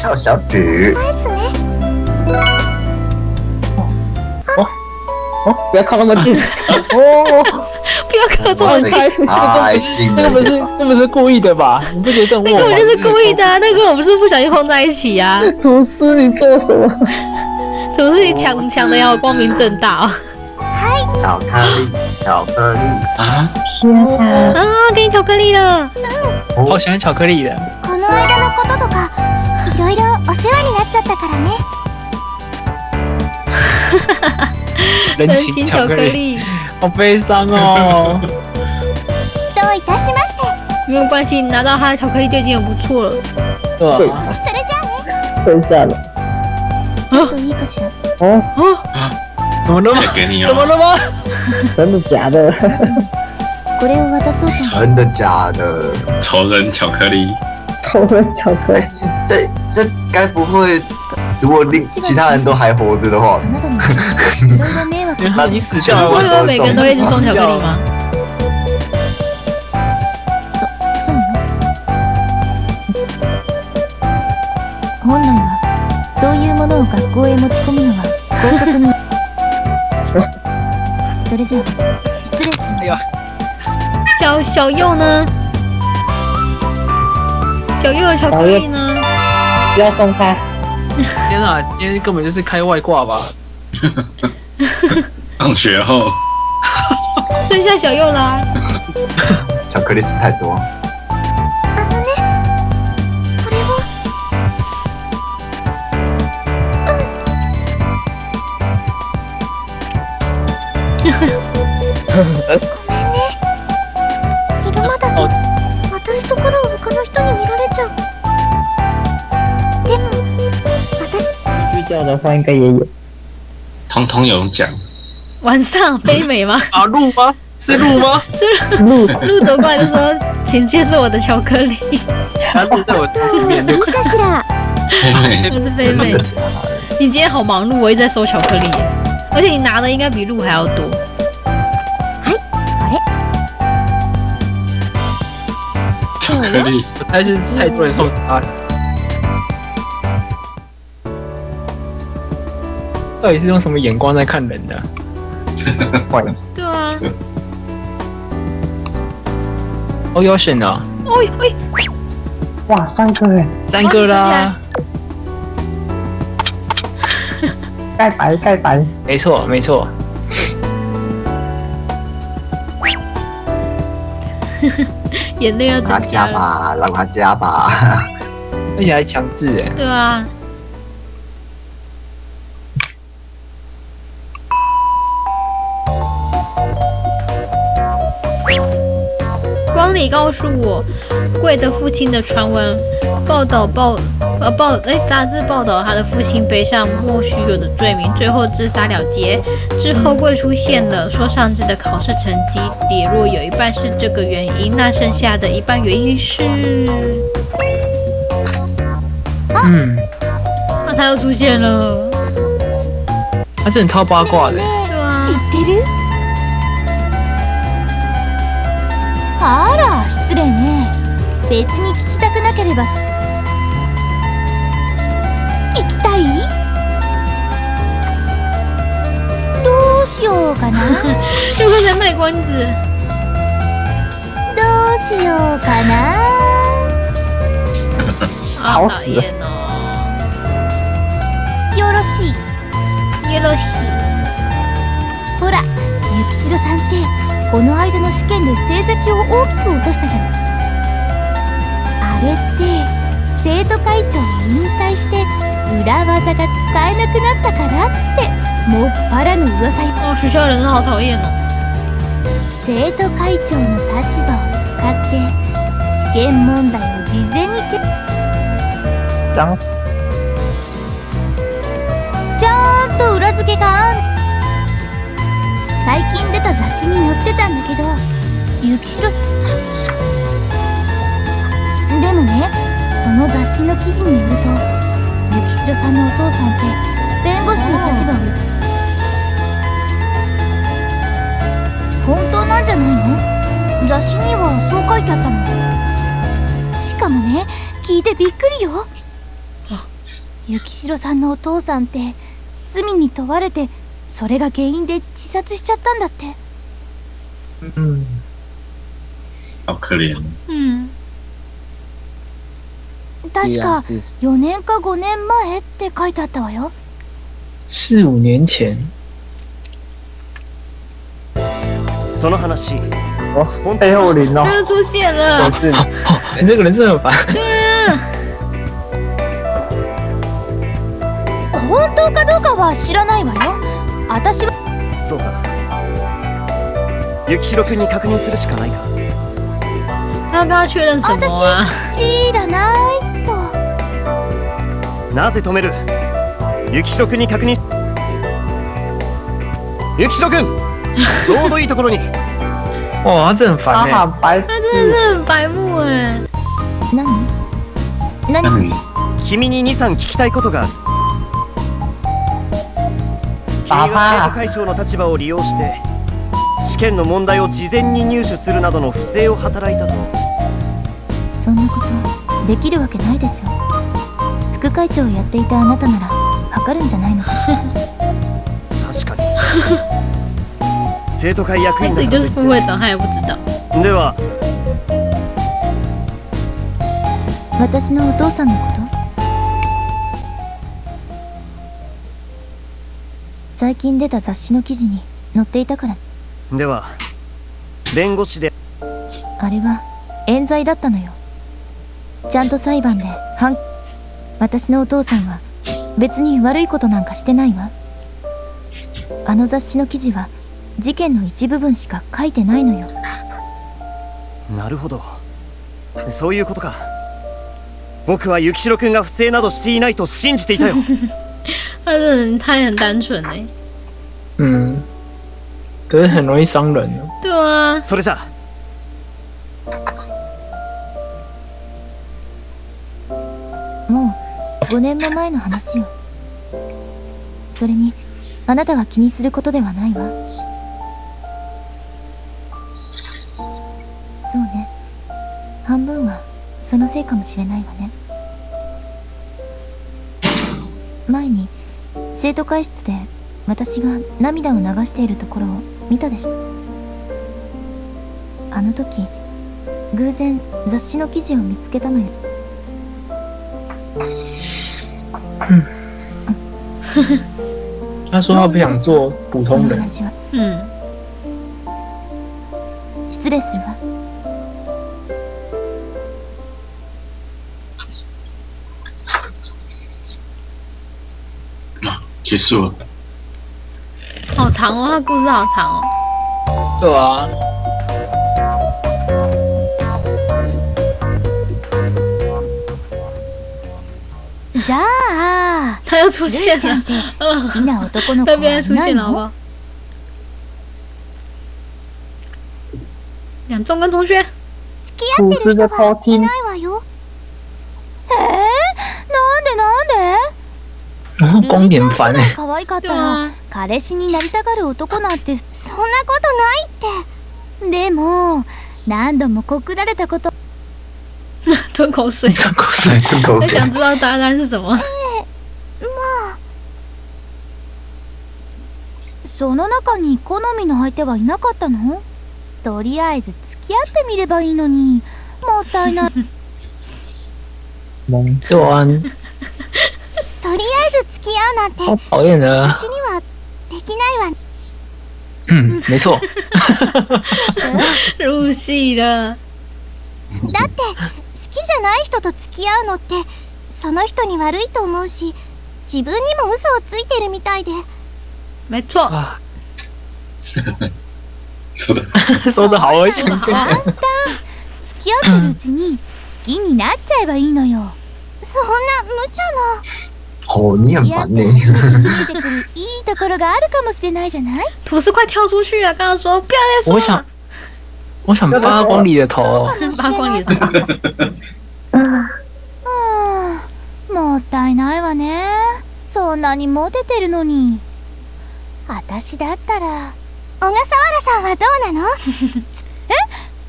跳小曲。 哦，不要靠那么近！哦， 不要靠这么近， 太近了， 那不是故意的吧？你不觉得这那个我就是故意的啊，那个我不是不小心碰在一起啊。 吐司，你做什么？ 吐司你抢的要光明正大哦。 巧克力，巧克力啊！ 天哪！ 啊，给你巧克力了。 好喜欢巧克力的。 この間のこととか、いろいろお世話になっちゃったからね。 人情巧克力，好悲伤哦。 どういたしまして。 没有关系，你拿到他的巧克力就已经很不错了。 对吧？ それじゃあね。 分散了。 ちょっといいかしら。 哦， 怎么了吗？ 给你怎么了吗？ 真的假的？ これを渡そうと。 真的假的？ 仇人巧克力， 偷了巧克力。 这该不会，如果其他人都还活着的话， あなたにいろいろ迷惑。 那你死掉了， 为什么每个人都一直送巧克力吗？ そうなの？本来はそういうものを学校へ持ち込むのは校則に。それじゃあ失礼する。 哎呀， 小右呢？小右的巧克力呢？ 不要送他。 天哪，今天根本就是开外挂吧？ 放学后剩下小右啦。 巧克力吃太多。 これを。ごめんね。昼間だと渡すところを他の人に見られちゃう。でも私。 睡觉的话应该也有。 通通有奖， 晚上飞美吗？ 啊，鹿吗？是鹿吗？ 是鹿走过来就说：“请接受我的巧克力。” 它是在我肚里面， いいかしら。 我是飞美。你今天好忙碌，我一直在收巧克力耶，而且你拿的应该比鹿还要多。 巧克力， 我猜是太多人送他了。到底是用什么眼光在看人的？坏了， 对啊。 哦，有选的， 哦喂， 哇，3个哎 3个啦。 盖白。 没错，没错。 眼泪要让他增加了。 加吧，让他加吧。 而且还强制哎。 对啊。光里告诉我，贵的父亲的传闻杂志报道他的父亲背上莫须有的罪名，最后自杀了结。之后贵出现了，说上次的考试成绩跌落有一半是这个原因，那剩下的一半原因是……那他又出现了。 他真的超八卦的。 对啊。 知ってる？あら、失礼ね。別に聞きたくなければ。聞きたい？どうしようかな。 又刚才卖关子。 どうしようかな。 好讨厌哦。 よろしい。 よろしい。 ほら、雪代さんってこの間の試験で成績を大きく落としたじゃない。あれって生徒会長を引退して裏技が使えなくなったからってもっぱらの噂よ。 哦，学校人好讨厌哦。 生徒会長の立場を使って試験問題を事前にちゃんと裏付けがあん。最近出た雑誌に載ってたんだけど、雪代でもね、その雑誌の記事によると雪代さんのお父さんって弁護士の立場を本当なんじゃないの？雑誌にはそう書いてあったの。しかもね、聞いてびっくりよ。 幸代さんのお父さんって罪に問われてそれが原因で自殺しちゃったんだって。 好可怜。 確か4年か5年前って書いてあったわよ。 4、5年前。 その話。 哦，背后灵哦， 他又出现了。 你这个人真的很烦。 对啊。 本当かどうかは知らないわよ。私は。 そうか。幸代君に確認するしかないか。 他要跟他确认什么啊？ 知らないと。 なぜ止める？幸代君に確認。幸代君、ちょうどいいところに。 哦，他真的很烦他好白痴。 他真的是很白目哎。 何？ 君に2、3聞きたいことがある。君は生徒会長の立場を利用して試験の問題を事前に入手するなどの不正を働いたと。 そんなことできるわけないでしょ。副会長をやっていたあなたならわかるんじゃないのかしら。 確かに。生徒会役員自己就是副会長，他也不知道。 では私のお父さんのこと？最近出た雑誌の記事に載っていたから。 では弁護士で。 あれは冤罪だったのよ。ちゃんと裁判で私のお父さんは別に悪いことなんかしてないわ。あの雑誌の記事は事件の一部分しか書いてないのよ。 なるほど、そういうことか。僕は幸代君が不正などしていないと信じていたよ。 他很单纯哎。 可是很容易伤人哦。 对啊。 それじゃ。 もう5年も前の話よ。それにあなたが気にすることではないわ。そうね、半分はそのせいかもしれないわね。前に生徒会室で私が涙を流しているところを見たでしょ。あの時偶然雑誌の記事を見つけたのよ。 他说他不想做普通人。 失礼するわ。 结束了。 好长哦，他故事好长哦。 对啊。 じゃあ他又出现了。 好きな男の子はないの？ 两中跟同学付き合ってる人はいないわよ。なんで？ 光点烦哎。 可愛かったら彼氏になりたがる男なんてそんなことないって。でも何度も告られたこと。 吞口水。 吞口水，吞口水。 我想知道答案是什么。 まあその中に好みの相手はいなかったの？とりあえず付き合ってみればいいのに。もったいない。 对啊。 とりあえず付き合うなんて好讨厌的。 私にはできないわ。 没错。 入戏了。 だって好きじゃない人と付き合うのってその人に悪いと思うし、自分にも嘘をついてるみたいで。 没错。 说的好，我想簡単。付き合ってるうちに好きになっちゃえばいいのよ。そんな無茶な。 哦，你很烦呢。 見えてくるいいところがあるかもしれないじゃない？ 吐司快跳出去了！刚刚说不要再说了。 我想扒光你的头。 扒光你的头。 もったいないわね。そんなにモテてるのに。私だったら。小笠原さんはどうなの？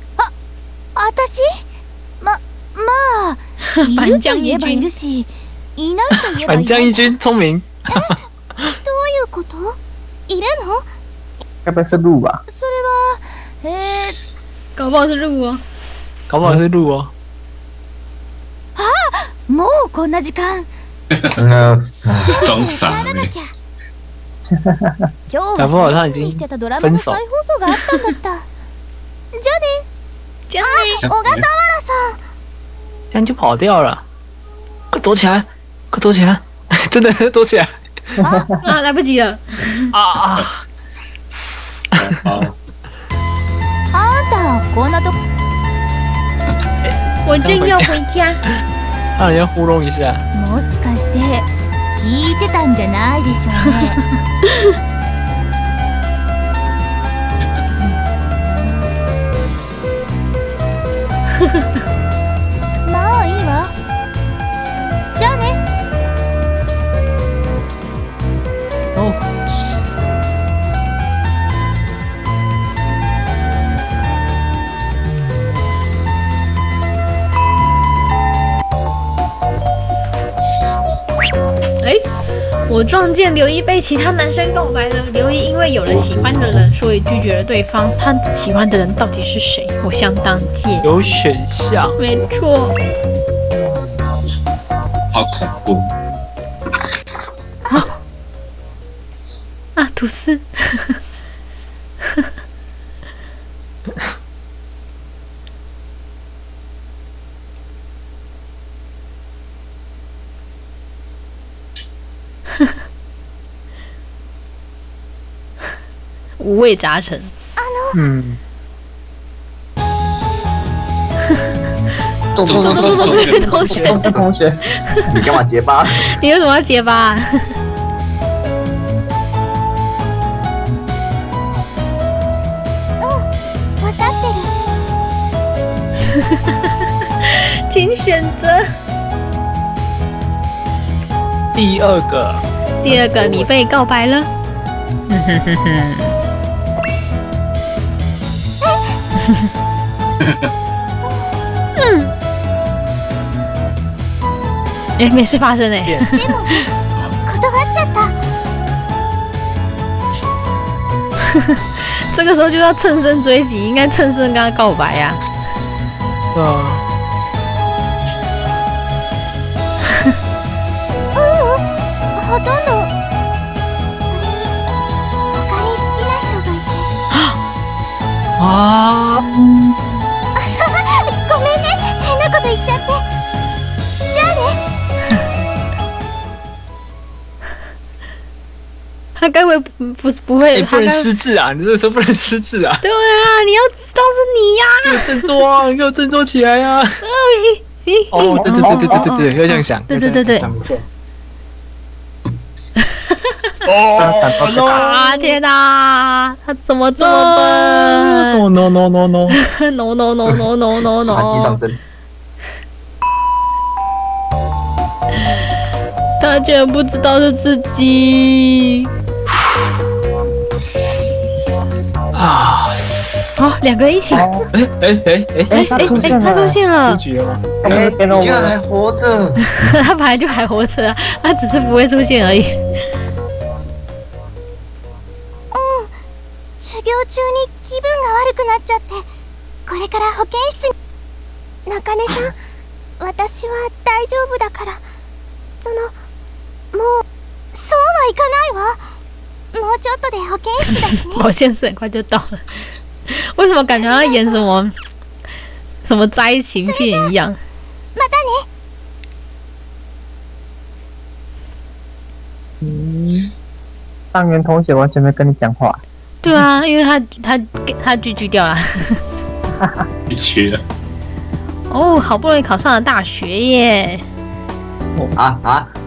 私？まあいると言えばいるし、 いないと言えば反将一军，聪明。 どういうこと？いるの？ 该不会是鹿吧？ それは搞不好是鹿哦。 搞不好是鹿哦。 もうこんな時間。 装傻呢。 今日は楽しみにしてたドラマの再放送があったんだった。じゃあね。 じゃあね。小笠原さん。 这样就跑掉了，快躲起来，快躲起来，真的躲起来。 啊，来不及了。 啊！ あんたこんなとこ。 我正要回家。 让人家糊弄一下。 もしかして聞いてたんじゃないでしょうね。まあいいわ。じゃあね。 哦。 哎，我撞见刘一被其他男生告白了。刘一因为有了喜欢的人，所以拒绝了对方。他喜欢的人到底是谁？我相当介意。 有选项。 没错。 好恐怖。 啊，吐司。五味杂陈。 嗯。 走，同学， 你干嘛结巴？ 你为什么要结巴？ わかってる。请选择。 第二个。 第二个，你被告白了。哎，没事发生哎。 断っちゃった。 这个时候就要乘胜追击，应该乘胜跟他告白呀。 ほとんど。それに他に好きな人がいて。 ああ。 ごめんね、変なこと言っちゃって。じゃあね。 他该不会不会？ 不能失智啊！你这个时候不能失智啊！ 对啊，你要知道是你呀！ 你有振作啊！你给我振作起来呀！哦，对，要这样想。 对。 哦啊！天哪，他怎么这么笨 ？No！ 杀鸡上身。 他居然不知道是自己。 啊！ 哦，两个人一起。 他出现了。 你居然还活着！ 他本来就还活着，他只是不会出现而已。 修行中に気分が悪くなっちゃって、これから保健室に。中根さん、私は大丈夫だから。もうそうはいかないわ。もうちょっとで保健室だしね。 保健室很快就到了，为什么感觉要演什么灾情片一样？ またね。上元同学完全没跟你讲话。 对啊，因为他拒掉了。 拒绝了。 哦，好不容易考上了大学耶！